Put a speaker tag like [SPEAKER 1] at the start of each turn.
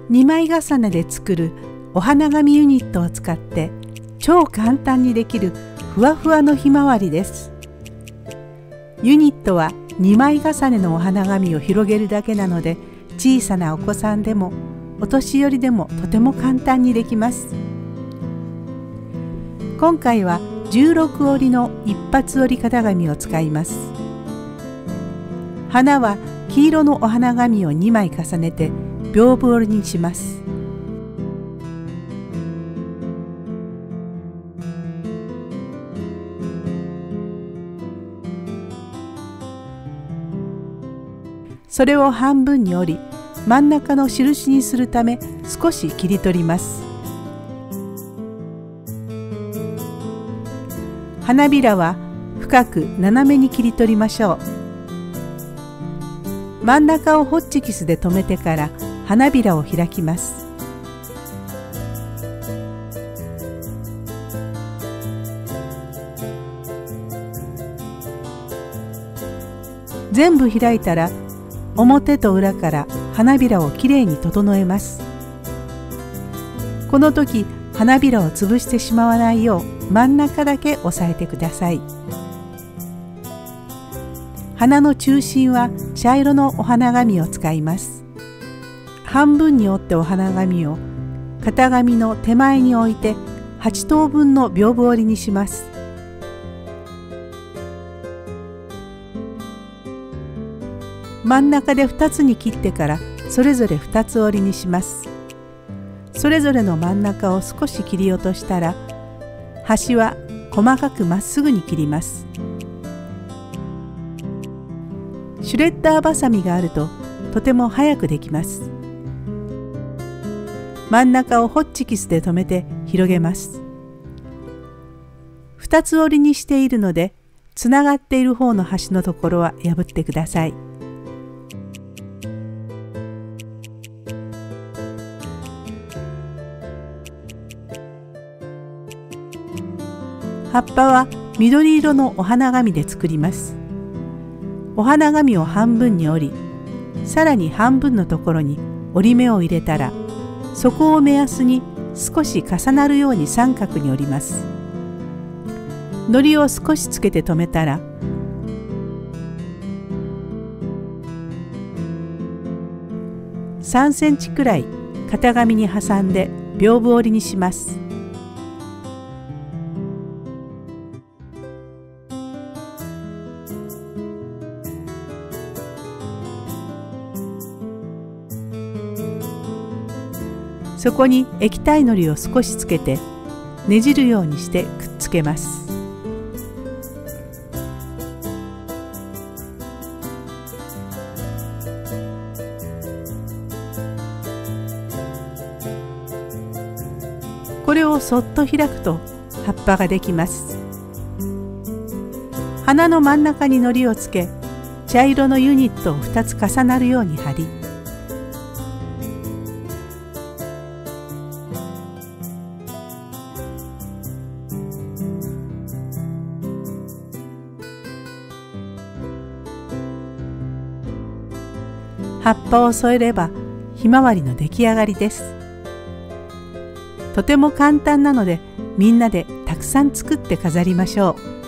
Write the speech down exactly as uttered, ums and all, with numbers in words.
[SPEAKER 1] にまい重ねで作るお花紙ユニットを使って超簡単にできるふわふわのひまわりです。ユニットはにまい重ねのお花紙を広げるだけなので、小さなお子さんでもお年寄りでもとても簡単にできます。今回はじゅうろく折りの一発折り型紙を使います。花は黄色のお花紙をにまい重ねて屏風折りにします。それを半分に折り、真ん中の印にするため少し切り取ります。花びらは深く斜めに切り取りましょう。真ん中をホッチキスで留めてから花びらを開きます。全部開いたら表と裏から花びらをきれいに整えます。この時花びらを潰してしまわないよう真ん中だけ押さえてください。花の中心は茶色のお花紙を使います。半分に折ってお花紙を型紙の手前に置いてはち等分の屏風折りにします。真ん中でふたつに切ってからそれぞれふたつ折りにします。それぞれの真ん中を少し切り落としたら、端は細かくまっすぐに切ります。シュレッダーバサミがあるととても早くできます。真ん中をホッチキスで留めて広げます。ふたつ折りにしているので、つながっている方の端のところは破ってください。葉っぱは緑色のお花紙で作ります。お花紙を半分に折り、さらに半分のところに折り目を入れたら、そこを目安に少し重なるように三角に折ります。糊を少しつけて留めたら、さんセンチくらい型紙に挟んで屏風折りにします。そこに液体のりを少しつけてねじるようにしてくっつけます。これをそっと開くと葉っぱができます。花の真ん中にのりをつけ、茶色のユニットをふたつ重なるように貼り、葉っぱを添えればひまわりの出来上がりです。とても簡単なので、みんなでたくさん作って飾りましょう。